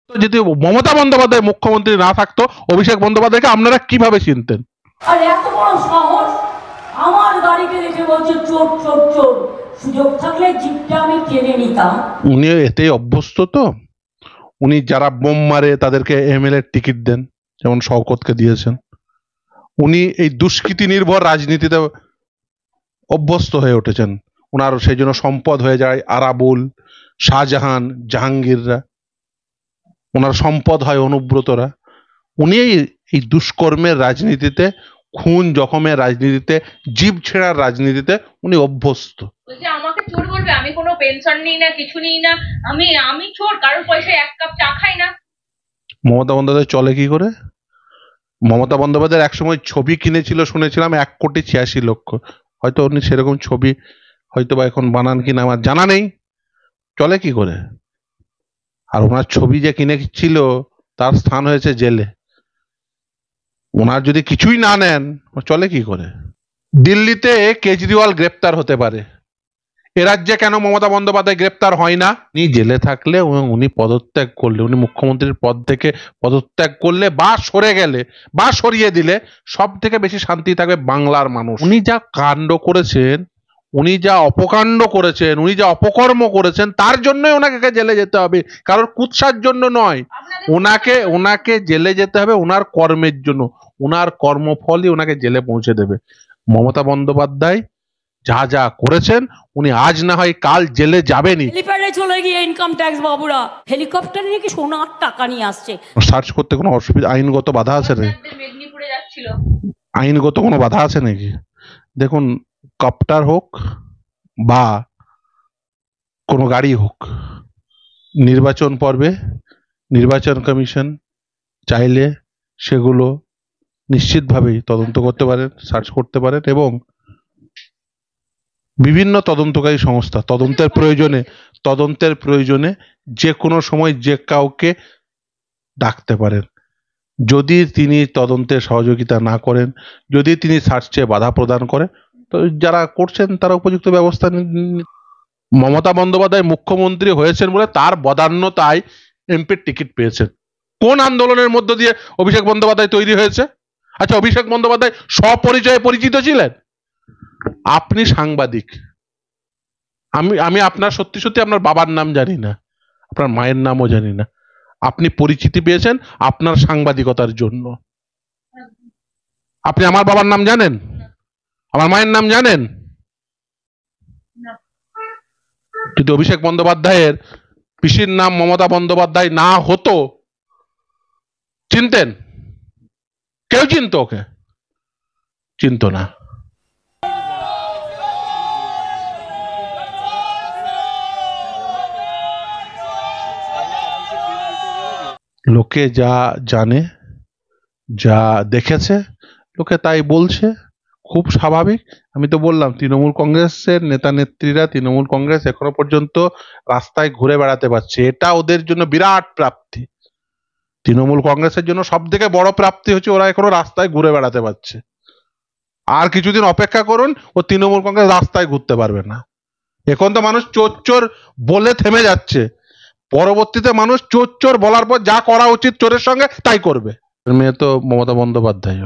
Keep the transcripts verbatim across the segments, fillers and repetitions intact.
যদি মমতা বন্দ্যোপাধ্যায় মুখ্যমন্ত্রী না থাকতো অভিষেক বন্দ্যোপাধ্যায়কে আপনারা কিভাবে চিনতেন? আর এত বড় সাহস, আমার গাড়িকে দেখে বলছে চোর চোর চোর, সুযোগ থাকলে জিপটা আমি কিনে নিতাম। উনি এতেই অভ্যস্ত তো। উনি যারা বোম মারে তাদেরকে এমএলএ টিকিট দেন, যেমন শওকতকে দিয়েছেন। উনি এই দুষ্কৃতি নির্ভর রাজনীতিতে অভ্যস্ত হয়ে উঠেছেন। ওনার সেই জন্য সম্পদ হয়ে যায় আরাবুল, শাহজাহান, জাহাঙ্গীররা। ওনার সম্পদ হয় অনুব্রতরা। উনি এই দুষ্কর্মের রাজনীতিতে, খুন জখমের রাজনীতিতে, জীব ছেঁড়ার রাজনীতিতে উনি অভ্যস্ত। আমাকে চোর বলবে, আমি কোনো পেনশন নিই না, কিছু নিই না, আমি আমি চোর, কারোর পয়সায় এক কাপ চা খাই না। মমতা বন্দ্যোপাধ্যায় চলে কি করে? মমতা বন্দ্যোপাধ্যায়ের একসময় ছবি কিনেছিল শুনেছিলাম এক কোটি ছিয়াশি লক্ষ। হয়তো উনি সেরকম ছবি হয়তো বা এখন বানান কিনা আমার জানা নেই। চলে কি করে? আর ওনার ছবি যে কিনেছিল তার স্থান হয়েছে জেলে। ওনার যদি কিছুই না নেন চলে কি করে? দিল্লিতে কেজরিওয়াল গ্রেপ্তার হতে পারে, এ রাজ্যে কেন মমতা বন্দ্যোপাধ্যায় গ্রেপ্তার হয় না? উনি জেলে থাকলে উনি পদত্যাগ করলে, উনি মুখ্যমন্ত্রীর পদ থেকে পদত্যাগ করলে বা সরে গেলে বা সরিয়ে দিলে সব থেকে বেশি শান্তি থাকবে বাংলার মানুষ। উনি যা কাণ্ড করেছেন, উনি যা অপকাণ্ড করেছেন, উনি যা অপকর্ম করেছেন, তার জন্যই ওনাকে জেলে যেতে হবে, কারোর কুৎসার জন্য নয়। ওনাকে ওনাকে জেলে যেতে হবে ওনার কর্মের জন্য। ওনার কর্মফলই ওনাকে জেলে পৌঁছে দেবে। মমতা বন্দ্যোপাধ্যায় যা যা করেছেন, উনি আজ না হয় কাল জেলে যাবেনই। হেলিপ্যাডে চলে গিয়ে ইনকাম ট্যাক্স বাবুরা হেলিকপ্টারে নাকি সোনার টাকা নিয়ে আসছে। সার্চ করতে কোনো অসুবিধা, আইনগত বাধা আছে নাকি? মেদিনীপুরে যাচ্ছিল, আইনগত কোনো বাধা আছে নাকি? দেখুন, কপ্টার হোক বা কোনো গাড়ি হোক, নির্বাচন পর্বে নির্বাচন কমিশন চাইলে সেগুলো নিশ্চিতভাবেই তদন্ত করতে পারেন, সার্চ করতে পারেন, এবং বিভিন্ন তদন্তকারী সংস্থা তদন্তের প্রয়োজনে তদন্তের প্রয়োজনে যে কোনো সময় যে কাউকে ডাকতে পারেন। যদি তিনি তদন্তে সহযোগিতা না করেন, যদি তিনি সার্চে বাধা প্রদান করেন, তো যারা করছেন তারা উপযুক্ত ব্যবস্থা। মমতা বন্দ্যোপাধ্যায় মুখ্যমন্ত্রী হয়েছেন বলে তার বদান্যতায় এমপির টিকিট পেয়েছেন। কোন আন্দোলনের মধ্য দিয়ে অভিষেক বন্দ্যোপাধ্যায় তৈরি হয়েছে? আচ্ছা, অভিষেক বন্দ্যোপাধ্যায় স্বপরিচয়ে পরিচিত ছিলেন? আপনি সাংবাদিক, আমি আমি আপনার সত্যি সত্যি আপনার বাবার নাম জানি না, আপনার মায়ের নামও জানি না। আপনি পরিচিতি পেয়েছেন আপনার সাংবাদিকতার জন্য। আপনি আমার বাবার নাম জানেন? আমার মায়ের নাম জানেন? যদি অভিষেক বন্দ্যোপাধ্যায়ের পিসির নাম মমতা বন্দ্যোপাধ্যায় না হতো, চিনতেন? কেউ চিনত ওকে? চিনত না। লোকে যা জানে, যা দেখেছে, লোকে তাই বলছে, খুব স্বাভাবিক। আমি তো বললাম, তৃণমূল কংগ্রেসের নেতা নেত্রীরা, তৃণমূল কংগ্রেস এখনো পর্যন্ত রাস্তায় ঘুরে বেড়াতে পারছে, এটা ওদের জন্য বিরাট প্রাপ্তি। তৃণমূল কংগ্রেসের জন্য সব থেকে বড় প্রাপ্তি হচ্ছে ওরা এখনো রাস্তায় ঘুরে বেড়াতে পারছে। আর কিছুদিন অপেক্ষা করুন, ও তৃণমূল কংগ্রেস রাস্তায় ঘুরতে পারবে না। এখন তো মানুষ চোর চোর বলে থেমে যাচ্ছে, পরবর্তীতে মানুষ চোর চোর বলার পর যা করা উচিত চোরের সঙ্গে তাই করবে। মেয়ে তো মমতা বন্দ্যোপাধ্যায়।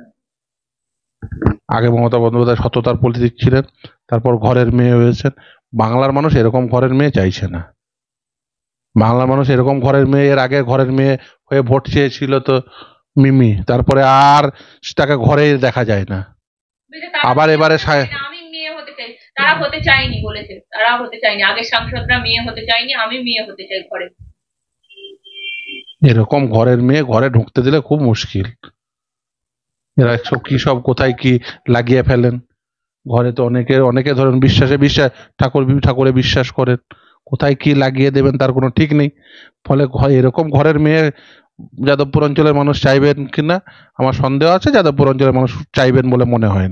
আগে মমতা বন্দ্যোপাধ্যায় সততার পলিটিক ছিলেন, তারপর ঘরের মেয়ে হয়েছেন। বাংলার মানুষ এরকম ঘরের মেয়ে চাইছে না। বাংলার মানুষ এরকম ঘরের মেয়ে, এর আগে ঘরের মেয়ে হয়ে ভোট চেয়েছিল তো মিমি, তারপরে আর তাকে ঘরে দেখা যায় না। আবার এবারে আমি মেয়ে হতে চাই, তারা হতে চায়নি বলেছে, তারা হতে চায়নি, আগের সাংসদরা মেয়ে হতে চায়নি, আমি মেয়ে হতে চাই ঘরে। এরকম ঘরের মেয়ে ঘরে ঢুকতে দিলে খুব মুশকিল। এরা সব কি সব কোথায় কি লাগিয়ে ফেলেন। ঘরে তো অনেকে অনেকে ধরেন বিশ্বাসে বিশ্বাস ঠাকুর ঠাকুরে বিশ্বাস করেন, কোথায় কি লাগিয়ে দেবেন তার কোনো ঠিক নেই। ফলে এরকম ঘরের মেয়ে যাদবপুর অঞ্চলের মানুষ চাইবেন কিনা আমার সন্দেহ আছে। যাদবপুর অঞ্চলের মানুষ চাইবেন বলে মনে হয় না।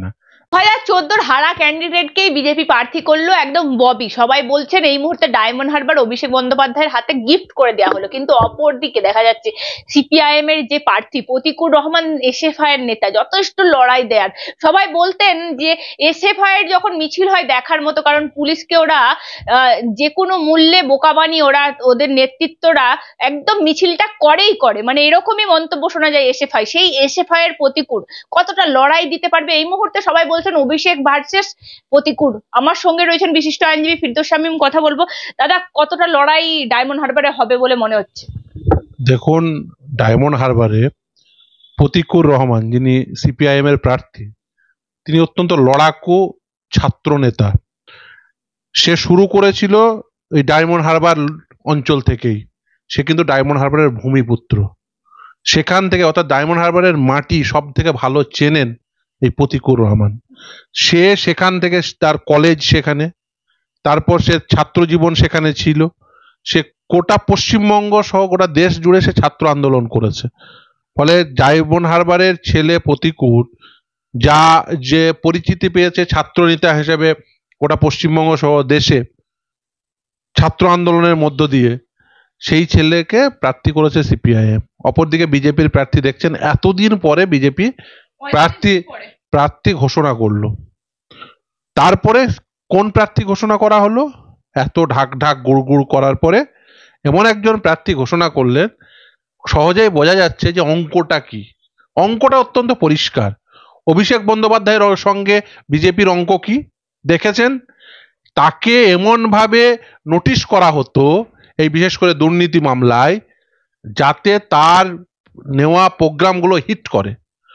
দু হাজার চোদ্দোর হারা ক্যান্ডিডেটকেই বিজেপি প্রার্থী করলো একদম ববি। সবাই বলছেন এই মুহূর্তে ডায়মন্ড হারবার অভিষেক বন্দ্যোপাধ্যায়ের হাতে গিফট করে দেওয়া হলো, কিন্তু অপরদিকে দেখা যাচ্ছে সিপিআইএম এর যে প্রার্থী প্রতিকুর রহমান এসএফআই এর নেতা যথেষ্ট লড়াই দেয়ার। সবাই বলতেন যে এসএফআই এর যখন মিছিল হয় দেখার মতো, কারণ পুলিশকে ওরা আহ যে কোনো মূল্যে বোকা বানিয়ে ওরা ওদের নেতৃত্বরা একদম মিছিলটা করেই করে, মানে এরকমই মন্তব্য শোনা যায় এসএফআই। সেই এসএফআই এর প্রতিকুর কতটা লড়াই দিতে পারবে এই মুহূর্তে সবাই বলছেন অভিষেক ভার্সেস প্রতিকুর। আমার সঙ্গে রয়েছেন বিশিষ্ট আইনজীবী ফিরদৌস শামীম, কথা বলবো। দাদা, কতটা লড়াই ডায়মন্ড হারবারে হবে বলে মনে হচ্ছে? দেখুন, ডায়মন্ড হারবারে প্রতিকুর রহমান যিনি সিপিআইএম এর প্রার্থী, তিনি অত্যন্ত লড়াকু ছাত্র নেতা। সে শুরু করেছিল এই ডায়মন্ড হারবার অঞ্চল থেকেই। সে কিন্তু ডায়মন্ড হারবারের ভূমিপুত্র। সেখান থেকে অর্থাৎ ডায়মন্ড হারবারের মাটি সব থেকে ভালো চেনেন এই প্রতিকুর রহমান। সে সেখান থেকে তার কলেজ সেখানে, তারপর সে ছাত্র জীবন সেখানে ছিল। সে গোটা পশ্চিমবঙ্গ সহ গোটা দেশ জুড়ে সে ছাত্র আন্দোলন করেছে। ফলে ডায়মন্ড হারবারের ছেলে প্রতিকুর যা যে পরিচিতি পেয়েছে ছাত্র নেতা হিসেবে গোটা পশ্চিমবঙ্গ সহ দেশে ছাত্র আন্দোলনের মধ্য দিয়ে, সেই ছেলেকে প্রার্থী করেছে সিপিআইএম। অপরদিকে বিজেপির প্রার্থী দেখছেন এতদিন পরে বিজেপি প্রার্থী প্রার্থী ঘোষণা করলো। তারপরে কোন প্রার্থী ঘোষণা করা হলো? এত ঢাক ঢাক গুড় গুড় করার পরে এমন একজন প্রার্থী ঘোষণা করলেন, সহজেই বোঝা যাচ্ছে যে অঙ্কটা কি। অঙ্কটা অত্যন্ত পরিষ্কার। অভিষেক বন্দ্যোপাধ্যায়ের সঙ্গে বিজেপির অঙ্ক কি দেখেছেন? তাকে এমন ভাবে নোটিশ করা হতো এই বিশেষ করে দুর্নীতি মামলায়, যাতে তার নেওয়া প্রোগ্রামগুলো হিট করে,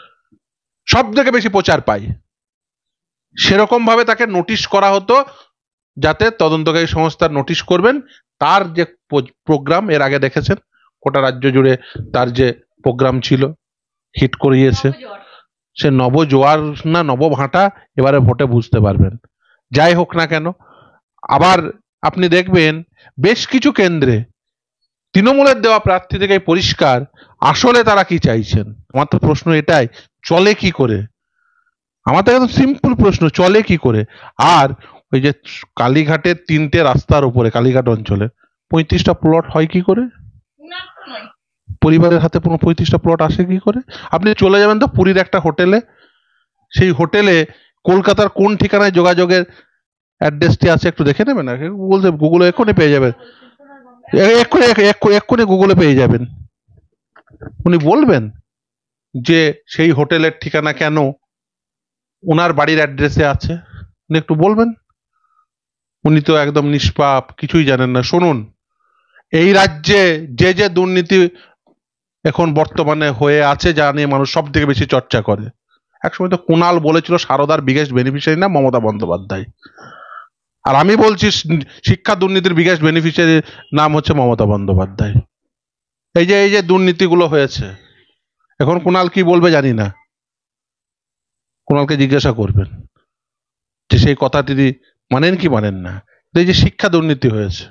সব থেকে বেশি প্রচার পায়। সেরকম ভাবে তাকে নোটিশ করা হতো, যাতে তদন্তকারী সংস্থার নোটিশ করবেন তার যে প্রোগ্রাম, এর আগে দেখেছেন গোটা রাজ্য জুড়ে তার যে প্রোগ্রাম ছিল হিট করিয়েছে। সে নবজোয়ার না নবভাটা এবারে ভোটে বুঝতে পারবেন। যাই হোক না কেন, আবার আপনি দেখবেন বেশ কিছু কেন্দ্রে তৃণমূলের দেওয়া প্রার্থী থেকে পরিষ্কার আসলে তারা কি চাইছেন। আমার তো প্রশ্ন এটাই, চলে কি করে? আমার তো একদম সিম্পল প্রশ্ন, চলে কি করে? আর ওই যে কালীঘাটের তিনটে রাস্তার উপরে, কালীঘাট অঞ্চলে পঁয়ত্রিশটা প্লট হয় কি করে? পরিবারের হাতে পুরো পঁয়ত্রিশটা প্লট আসে কি করে? আপনি চলে যাবেন তো পুরীর একটা হোটেলে, সেই হোটেলে কলকাতার কোন ঠিকানায় যোগাযোগের অ্যাড্রেসটি আছে একটু দেখে নেবেন। গুগল গুগলে এক্ষুনি পেয়ে যাবেন, এক্ষুনি এক্ষুনি গুগলে পেয়ে যাবেন। উনি বলবেন যে সেই হোটেলের ঠিকানা কেন ওনার বাড়ির অ্যাড্রেসে আছে, উনি একটু বলবেন। উনি তো একদম নিষ্পাপ, কিছুই জানেন না। শুনুন, এই রাজ্যে যে যে দুর্নীতি এখন বর্তমানে হয়ে আছে, যা নিয়ে মানুষ সব থেকে বেশি চর্চা করে, একসময় তো কুণাল বলেছিল সারদার বিগেস্ট বেনিফিশিয়ারি না মমতা বন্দ্যোপাধ্যায়। আর আমি বলছি শিক্ষা দুর্নীতির বিগেস্ট বেনিফিশিয়ারি নাম হচ্ছে মমতা বন্দ্যোপাধ্যায়। এই যে এই যে দুর্নীতিগুলো হয়েছে, এখন কুণাল কি বলবে জানি না। কুণালকে জিজ্ঞাসা করবেন যে সেই কথা তিনি মানেন কি মানেন না। এই যে শিক্ষা দুর্নীতি হয়েছে,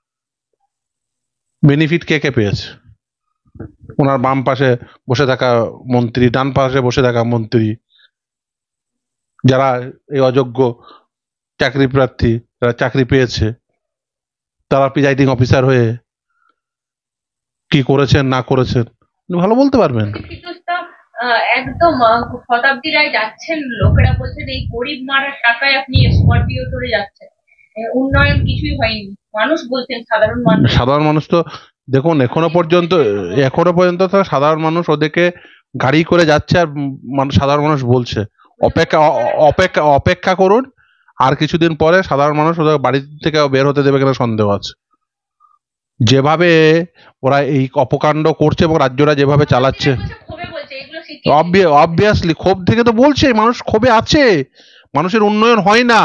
বেনিফিট কে কে পেয়েছে? ওনার বাম পাশে বসে থাকা মন্ত্রী, ডান পাশে বসে থাকা মন্ত্রী, যারা এই অযোগ্য চাকরি প্রার্থী, যারা চাকরি পেয়েছে, তারা প্রিজাইডিং অফিসার হয়ে কি করেছেন না করেছেন ভালো বলতে পারবেন। একদম শতাব্দী রায় যাচ্ছেন, লোকেরা বলছেন এই গরিব মারার টাকায় আপনি স্করপিও ধরে যাচ্ছেন, উন্নয়ন কিছুই হয়নি। মানুষ বলছেন, সাধারণ মানুষ সাধারণ মানুষ তো দেখুন এখনো পর্যন্ত এখনো পর্যন্ত সাধারণ মানুষ ওদেরকে গাড়ি করে যাচ্ছে, আর সাধারণ মানুষ বলছে অপেক্ষা অপেক্ষা অপেক্ষা করুন, আর কিছুদিন পরে সাধারণ মানুষ ওদের বাড়ি থেকে বের হতে দেবে কিনা সন্দেহ আছে। যেভাবে ওরা এই অপকাণ্ড করছে এবং রাজ্যরা যেভাবে চালাচ্ছে, অবভিয়াসলি ক্ষোভ থেকে তো বলছে, মানুষ ক্ষোভে আছে, মানুষের উন্নয়ন হয় না।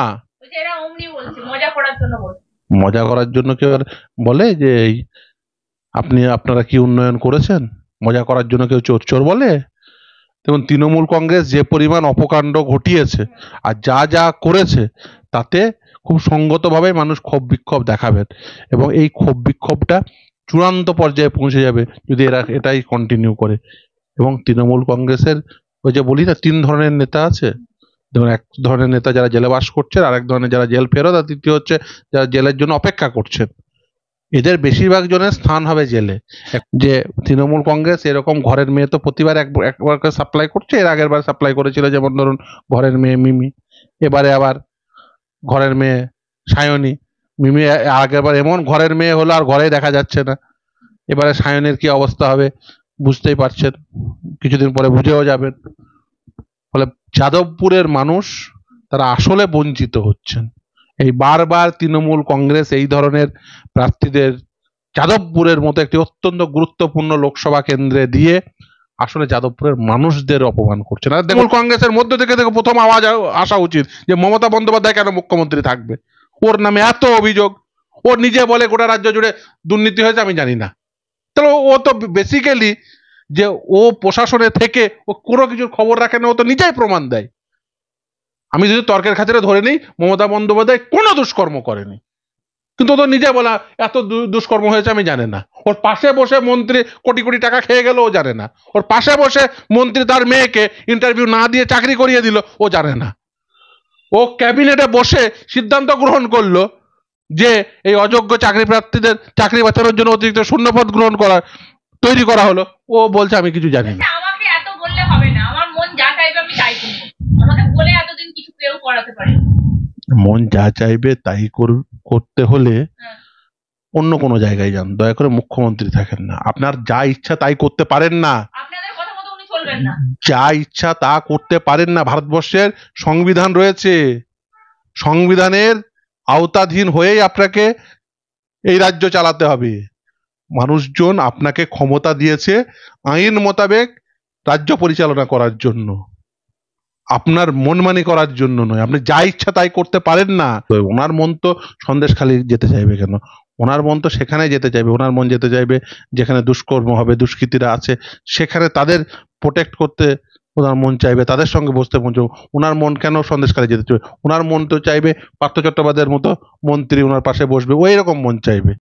মজা করার জন্য কেউ বলে যে আপনি আপনারা কি উন্নয়ন করেছেন? মজা করার জন্য কেউ চোর চোর বলে? দেখুন, তৃণমূল কংগ্রেস যে পরিমাণ অপকাণ্ড ঘটিয়েছে আর যা যা করেছে, তাতে খুব সঙ্গতভাবে মানুষ ক্ষোভ বিক্ষোভ দেখাবেন, এবং এই ক্ষোভ বিক্ষোভটা চূড়ান্ত পর্যায়ে পৌঁছে যাবে যদি এরা এটাই কন্টিনিউ করে। এবং তৃণমূল কংগ্রেসের ওই যে বলি না তিন ধরনের নেতা আছে, যেমন এক ধরনের নেতা যারা জেলে বাস করছেন, আর এক ধরনের যারা জেল ফেরত, আর তৃতীয় হচ্ছে যারা জেলের জন্য অপেক্ষা করছেন। এদের বেশিরভাগ জনের স্থান হবে জেলে। এক- যে তৃণমূল কংগ্রেস এরকম ঘরের মেয়ে তো প্রতিবার এক একবার সাপ্লাই করছে, এর আগের বার সাপ্লাই করেছিল যেমন ধরুন ঘরের মেয়ে মিমি, এবারে আবার ঘরের মেয়ে সায়নী। মিমি আ- আগের বার এমন ঘরের মেয়ে হলো আর ঘরেই দেখা যাচ্ছে না। এবারে সায়নের কি অবস্থা হবে বুঝতেই পারছেন, কিছুদিন পরে বুঝেও যাবেন। ফলে যাদবপুরের মানুষ তারা আসলে বঞ্চিত হচ্ছেন। এই বারবার তৃণমূল কংগ্রেস এই ধরনের প্রার্থীদের যাদবপুরের মতো একটি অত্যন্ত গুরুত্বপূর্ণ লোকসভা কেন্দ্রে দিয়ে আসলে যাদবপুরের মানুষদের অপমান করছেন। আর তৃণমূল কংগ্রেসের মধ্য থেকে থেকে প্রথম আওয়াজ আ- আসা উচিত যে মমতা বন্দ্যোপাধ্যায় কেন মুখ্যমন্ত্রী থাকবে, ওর নামে এত অভিযোগ, ও নিজে বলে গোটা রাজ্য জুড়ে দুর্নীতি হয়েছে আমি জানি না। তাহলে ও তো বেসিক্যালি যে ও প্রশাসনে থেকে ও কোনো কিছুর খবর রাখে না, ও তো নিজেই প্রমাণ দেয়। আমি যদি তর্কের খাতিরে ধরে নিই মমতা বন্দ্যোপাধ্যায় কোনো দুষ্কর্ম করেনি, কিন্তু ও তো নিজে বলা এত দু- দুষ্কর্ম হয়েছে আমি জানে না। ওর পাশে বসে মন্ত্রী কোটি কোটি টাকা খেয়ে গেল ও জানে না। ওর পাশে বসে মন্ত্রী তার মেয়েকে ইন্টারভিউ না দিয়ে চাকরি করিয়ে দিল ও জানে না। ও ক্যাবিনেটে বসে সিদ্ধান্ত গ্রহণ করলো যে এই অযোগ্য চাকরি প্রার্থীদের চাকরি বাঁচানোর জন্য অতিরিক্ত শূন্যপদ গ্রহণ করা তৈরি করা হলো, ও বলছে আমি কিছু জানি না। আচ্ছা, আমাকে এত বললে হবে না, আমার মন যা চাইবে আমি তাই করবো। আমাকে বলে এতদিন কিছু কেউ করাতে পারে মন যা চাইবে তাই কর- করতে হলে হ্যাঁ। অন্য কোনো জায়গায় যান, দয়া করে মুখ্যমন্ত্রী থাকেন না। আপনার যা ইচ্ছা তাই করতে পারেন না, আপনাদের কথা মতো উনি চলবেন না। যা ইচ্ছা তা করতে পারেন না। ভারতবর্ষের সংবিধান রয়েছে, সংবিধানের আওতাধীন হয়েই আপনাকে এই রাজ্য চালাতে হবে। মানুষজন আপনাকে ক্ষমতা দিয়েছে আইন মোতাবেক রাজ্য পরিচালনা করার জন্য, আপনার মনমানি করার জন্য নয়। আপনি যা ইচ্ছা তাই করতে পারেন না। তো ওনার মন তো সন্দেশখালি যেতে চাইবে কেন, ওনার মন তো সেখানে যেতে চাইবে। ওনার মন যেতে চাইবে যেখানে দুষ্কর্ম হবে, দুষ্কৃতীরা আছে, সেখানে তাদের প্রোটেক্ট করতে ওনার মন চাইবে, তাদের সঙ্গে বসতে মন চাইবে। ওনার মন কেন সন্দেশখালি যেতে চাইবে? ওনার মন তো চাইবে পার্থ চট্টোপাধ্যায়ের মতো মন্ত্রী ওনার পাশে বসবে, ওই রকম মন চাইবে।